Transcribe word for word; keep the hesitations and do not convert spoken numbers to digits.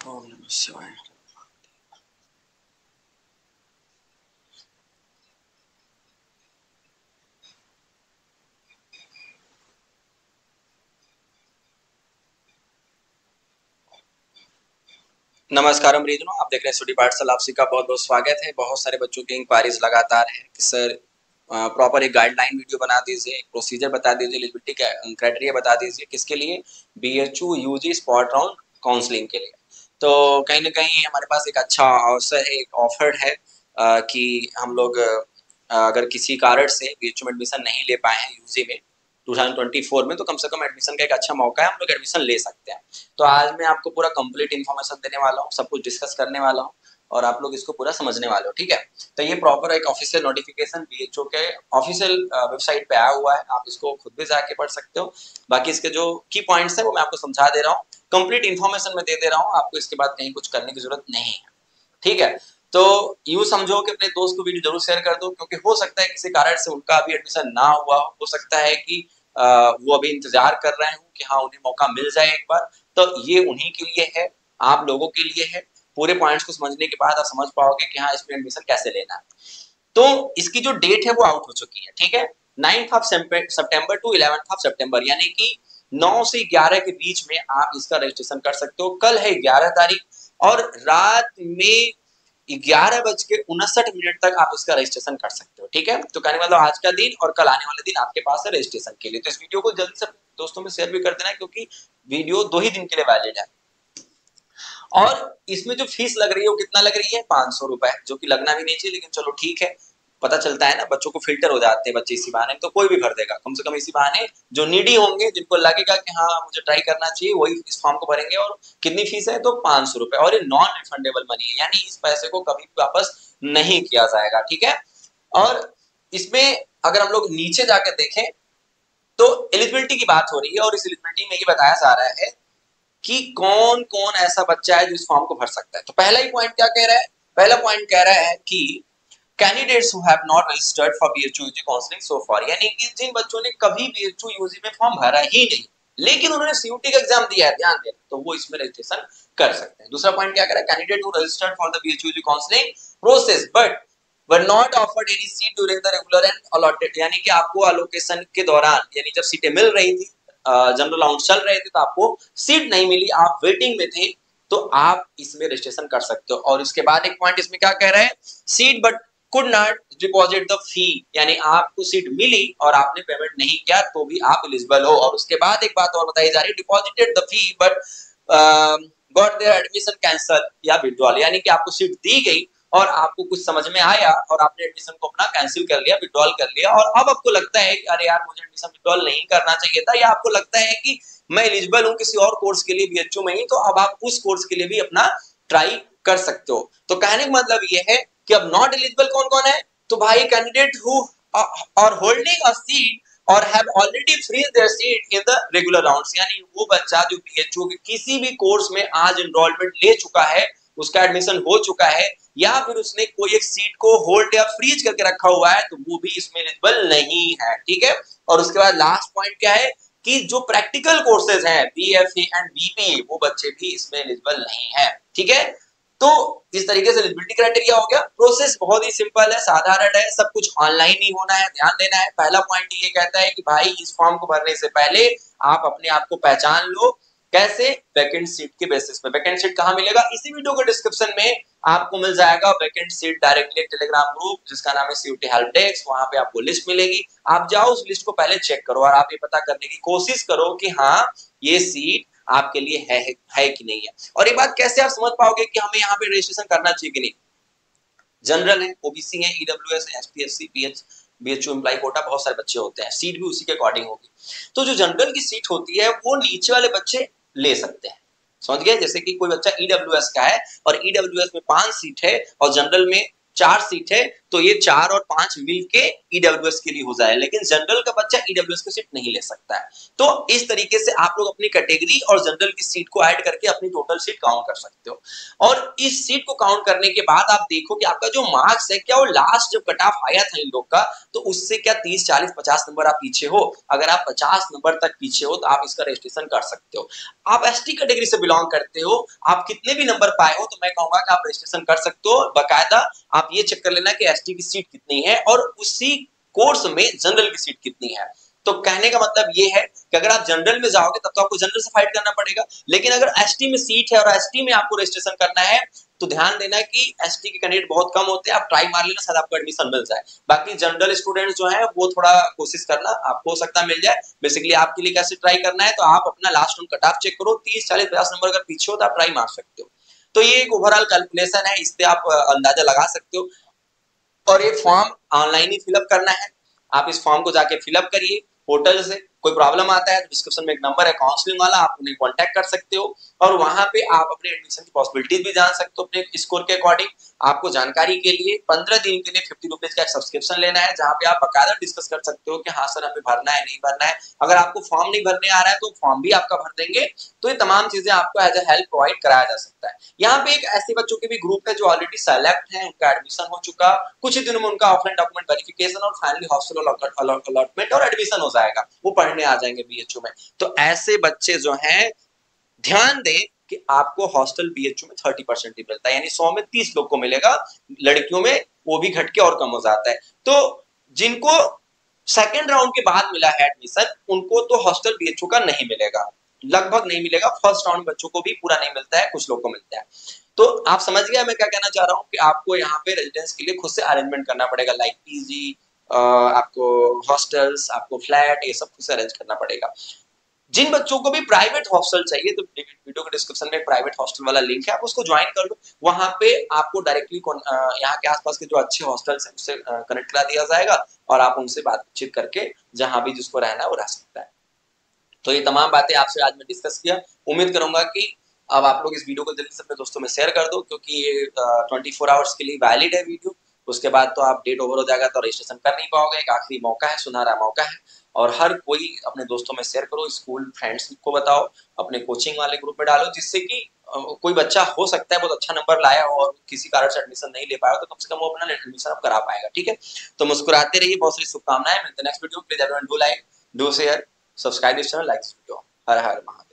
ओम नमः शिवाय। नमस्कार परिजनों, आप देख रहे हैं स्टडी पाठशाला। आप सबका बहुत बहुत स्वागत है। बहुत सारे बच्चों की इंक्वायरीज लगातार है कि सर प्रॉपर एक गाइडलाइन वीडियो बना दीजिए, एक प्रोसीजर बता दीजिए, एलिजिबिलिटी क्राइटेरिया बता दीजिए, किसके लिए, BHU UG spot round counselling के लिए। तो कहीं ना कहीं हमारे पास एक अच्छा अवसर है, एक ऑफर है आ, कि हम लोग आ, अगर किसी कारण से बीएचयू में एडमिशन नहीं ले पाए हैं यूजी में दो हज़ार चौबीस में, तो कम से कम एडमिशन का एक अच्छा मौका है, हम लोग एडमिशन ले सकते हैं। तो आज मैं आपको पूरा कंप्लीट इन्फॉर्मेशन देने वाला हूँ, सब कुछ डिस्कस करने वाला हूँ और आप लोग इसको पूरा समझने वाले हो, ठीक है। तो ये प्रॉपर एक ऑफिशियल नोटिफिकेशन बीएचओ के ऑफिशियल वेबसाइट पे आया हुआ है, आप इसको खुद भी जाके पढ़ सकते हो। बाकी इसके जो की पॉइंट्स है वो मैं आपको समझा दे रहा हूँ, कंप्लीट इन्फॉर्मेशन में दे दे रहा हूँ, आपको इसके बाद कहीं कुछ करने की जरूरत नहीं है, ठीक है। तो यूं समझो कि अपने दोस्त को वीडियो जरूर शेयर कर दो, क्योंकि हो सकता है किसी कारण से उनका अभी एडमिशन ना हुआ हो, हो सकता है कि आ, वो अभी इंतजार कर रहे हो कि हाँ उन्हें मौका मिल जाए एक बार। तो ये उन्हीं के लिए है, आप लोगों के लिए है। पूरे पॉइंट्स को समझने के बाद आप समझ पाओगे कि हाँ इसमें एडमिशन कैसे लेना है। तो इसकी जो डेट है वो आउट हो चुकी है, ठीक है। Ninth of September to eleventh of September, यानी कि नौ से ग्यारह के बीच में आप इसका रजिस्ट्रेशन कर सकते हो। कल है ग्यारह तारीख और रात में ग्यारह बज के उनसठ मिनट तक आप इसका रजिस्ट्रेशन कर सकते हो, ठीक है। तो कहने वाला आज का दिन और कल आने वाले दिन आपके पास है रजिस्ट्रेशन के लिए। तो इस वीडियो को जल्दी से दोस्तों में शेयर भी कर देना, क्योंकि वीडियो दो ही दिन के लिए वैलिड है। और इसमें जो फीस लग रही है वो कितना लग रही है, पांच सौ रुपए, जो कि लगना भी नहीं चाहिए, लेकिन चलो ठीक है। पता चलता है ना, बच्चों को फिल्टर हो जाते हैं बच्चे इसी बहाने, तो कोई भी भर देगा। कम से कम इसी बहाने जो नीडी होंगे, जिनको लगेगा कि हाँ मुझे ट्राई करना चाहिए, वही इस फॉर्म को भरेंगे। और कितनी फीस है, तो पांच सौ रुपए, और ये नॉन रिफंडेबल मनी है, यानी इस पैसे को कभी भी वापस नहीं किया जाएगा, ठीक है। और इसमें अगर हम लोग नीचे जाकर देखें तो एलिजिबिलिटी की बात हो रही है, और इस एलिजिबिलिटी में ये बताया जा रहा है कि कौन कौन ऐसा बच्चा है जो इस फॉर्म को भर सकता है। तो पहला ही पॉइंट क्या कह रहा है, पहला पॉइंट कह रहा है कि candidates who have not registered for BHU UG counselling so far, यानी कि जिन बच्चों ने कभी बीएचयू यूजी में फॉर्म भरा ही नहीं, लेकिन उन्होंने सीयूटी का एग्जाम दिया है, ध्यान देना, तो वो इसमें रजिस्ट्रेशन कर सकते हैं। दूसरा पॉइंट क्या कह रहा है, candidate who registered for the BHU UG counselling process but were not offered any seat during the regular and allotted, यानी कि आपको अलोकेशन के दौरान, यानी जब सीटें मिल रही थी, जनरल राउंड चल रहे थे, तो आपको सीट नहीं मिली, आप वेटिंग में थे, तो आप इसमें रजिस्ट्रेशन कर सकते हो। और उसके बाद एक पॉइंट इसमें क्या कह रहा है, seat but could not deposit the fee, यानी आपको सीट मिली और आपने पेमेंट नहीं किया तो भी आप एलिजिबल हो। और उसके बाद एक बात और बताई जा रही है, deposited the fee but got their admission cancel या विड्रॉल, यानी कि आपको सीट दी गई और आपको कुछ समझ में आया और आपने एडमिशन को अपना कैंसिल कर लिया, विड्रॉल कर लिया, और अब आपको लगता है कि अरे यार मुझे एडमिशन विड्रॉल नहीं करना चाहिए था, या आपको लगता है कि मैं एलिजिबल हूं किसी और कोर्स के लिए बीएचयू में ही, तो अब आप उस कोर्स के लिए भी अपना ट्राई कर सकते हो। तो कहने का मतलब ये है कि अब नॉट एलिजिबल कौन कौन है, तो भाई candidate who are holding a seat और have already freeze their seat in the regular rounds, यानी वो बच्चा जो बीएचयू के किसी भी कोर्स में आज एनरोलमेंट ले चुका है, उसका एडमिशन हो चुका है, या फिर उसने कोई एक सीट को होल्ड या फ्रीज करके रखा हुआ है, तो वो भी इसमें एलिजिबल नहीं है, ठीक है। और उसके बाद लास्ट पॉइंट क्या है कि जो प्रैक्टिकल कोर्सेज हैं बीएफए एंड बीपी, वो बच्चे भी इसमें एलिजिबल नहीं है, ठीक है। तो इस तरीके से एलिजिबिलिटी क्राइटेरिया हो गया। प्रोसेस बहुत ही सिंपल है, साधारण है, सब कुछ ऑनलाइन ही होना है, ध्यान देना है। पहला पॉइंट ये कहता है कि भाई इस फॉर्म को भरने से पहले आप अपने आप को पहचान लो, कैसे, वैकेंट सीट के बेसिस पे। वैकेंट सीट कहां मिलेगा, इसी वीडियो के डिस्क्रिप्शन में आपको मिल जाएगा vacant seat directly Telegram group जिसका नाम है सीयूटी हेल्प डेस्क, वहां पे आपको लिस्ट मिलेगी। आप जाओ उस लिस्ट को पहले चेक करो और आप ये पता करने की कोशिश करो कि हाँ ये सीट आपके लिए है, है, है कि नहीं है। और एक बात कैसे आप समझ पाओगे कि हमें यहाँ पे रजिस्ट्रेशन करना चाहिए कि नहीं, जनरल है, ओबीसी है, ईडब्ल्यूएस है, SPSC, PH, BHU employ quota, बहुत सारे बच्चे होते हैं, सीट भी उसी के अकॉर्डिंग होगी। तो जो जनरल की सीट होती है वो नीचे वाले बच्चे ले सकते हैं, समझ गए। जैसे कि कोई बच्चा ईडब्ल्यूएस का है और ईडब्ल्यूएस में पांच सीट है और जनरल में चार सीट है, तो ये चार और पांच मिलके ईडब्ल्यूएस के लिए हो जाए, लेकिन जनरल का बच्चा ईडब्ल्यूएस की सीट नहीं ले सकता है। तो इस तरीके से आप लोग अपनी कैटेगरी और जनरल की सीट को ऐड करके अपनी टोटल सीट काउंट कर सकते हो। और इस सीट को काउंट करने के बाद आप देखो कि आपका जो मार्क्स है क्या वो लास्ट जब कट ऑफ आया था इन लोग का, तो उससे क्या तीस चालीस पचास नंबर आप पीछे हो। अगर आप पचास नंबर तक पीछे हो तो आप इसका रजिस्ट्रेशन कर सकते हो। आप एसटी कैटेगरी से बिलोंग करते हो, आप कितने भी नंबर पाए हो तो मैं कहूंगा कि आप रजिस्ट्रेशन कर सकते हो। बाकायदा आप ये चेक कर लेना कि एसटी की सीट कितनी है और उसी कोर्स में जनरल की सीट कितनी है। तो कहने का मतलब ये है कि अगर आप जनरल में जाओगे तब तो आपको जनरल से फाइट करना पड़ेगा, लेकिन अगर एसटी में सीट है और एसटी में आपको रजिस्ट्रेशन करना है तो ध्यान देना कि एसटी के कैंडिडेट बहुत कम होते हैं। आप ट्राई मार लेना, शायद आपको एडमिशन मिल जाए। बाकी जनरल स्टूडेंट जो है वो थोड़ा कोशिश करना, आपको हो सकता है मिल जाए। बेसिकली आपके लिए कैसे ट्राई करना है, तो आप अपना लास्ट कट ऑफ चेक करो, तीस चालीस पचास नंबर अगर पीछे हो तो आप ट्राई मार सकते हो। तो ये एक ओवरऑल कैलकुलेशन है, इससे आप अंदाजा लगा सकते हो। और ये फॉर्म ऑनलाइन ही फिलअप करना है। आप इस फॉर्म को जाके फिलअप करिए पोर्टल से। कोई प्रॉब्लम आता है तो डिस्क्रिप्शन में एक नंबर है काउंसलिंग वाला, आप उन्हें कांटेक्ट कर सकते हो और वहां पे आप अपने एडमिशन की पॉसिबिलिटीज भी जान सकते हो अपने स्कोर के अकॉर्डिंग। आपको जानकारी के लिए पंद्रह दिन के लिए फिफ्टी रुपीज का एक सब्सक्रिप्शन लेना है, जहां पे आप बकायदा डिस्कस कर सकते हो कि हाँ सर हमें भरना है नहीं भरना है। अगर आपको फॉर्म नहीं भरने आ रहा है तो फॉर्म भी आपका भर देंगे। तो ये तमाम चीजें आपको एज ए हेल्प प्रोवाइड कराया जा सकता है। यहाँ पे एक ऐसे बच्चों के भी ग्रुप है जो ऑलरेडी सेलेक्ट है, उनका एडमिशन हो चुका, कुछ ही दिनों में उनका ऑफलाइन डॉक्यूमेंट वेरिफिकेशन और फाइनली हॉस्टल अलॉटमेंट और एडमिशन हो जाएगा, वो पढ़ने आ जाएंगे बीएचयू में। तो ऐसे बच्चे जो हैं ध्यान दें कि आपको हॉस्टल बीएचयू में तीस परसेंट ही मिलता है, यानी सौ में तीस लोग को मिलेगा। लड़कियों में वो भी घट के और कम हो जाता है। तो जिनको सेकेंड राउंड के बाद मिला है एडमिशन, उनको तो हॉस्टल बीएचयू का नहीं मिलेगा, लगभग नहीं मिलेगा। फर्स्ट राउंड बच्चों को भी पूरा नहीं मिलता है, कुछ लोग को मिलता है। तो आप समझ गया मैं क्या कहना चाह रहा हूँ कि आपको यहाँ पे रेजिडेंस के लिए खुद से अरेंजमेंट करना पड़ेगा, लाइक पीजी, आपको हॉस्टल्स, आपको फ्लैट, ये सब खुद से अरेंज करना पड़ेगा। जिन बच्चों को भी प्राइवेट हॉस्टल चाहिए तो वीडियो के डिस्क्रिप्शन में प्राइवेट हॉस्टल वाला लिंक है, आप उसको ज्वाइन कर लो। वहां पे आपको डायरेक्टली यहाँ के आसपास के जो अच्छे हॉस्टल्स हैं उससे कनेक्ट करा दिया जाएगा और आप उनसे बातचीत करके जहां भी जिसको रहना है वो रह सकता है। तो ये तमाम बातें आपसे आज मैं डिस्कस किया। उम्मीद करूंगा कि अब आप लोग इस वीडियो को जल्दी से अपने दोस्तों में शेयर कर दो, क्योंकि ये ट्वेंटी फोर आवर्स के लिए वैलिड है वीडियो। उसके बाद तो आप डेट ओवर हो जाएगा तो रजिस्ट्रेशन कर नहीं पाओगे। एक आखिरी मौका है, सुनहरा मौका है, और हर कोई अपने दोस्तों में शेयर करो, स्कूल फ्रेंड्स को बताओ, अपने कोचिंग वाले ग्रुप में डालो, जिससे कि कोई बच्चा हो सकता है बहुत अच्छा नंबर लाया हो और किसी कारण से एडमिशन नहीं ले पाया तो कम से कम वो अपना एडमिशन अब करा पाएगा। ठीक है, तो मुस्कुराते रहिए, बहुत सारी शुभकामनाएं। मिलते हैं next video. Please everyone do like, do share, subscribe this channel, like this video. Har Har Mahadev.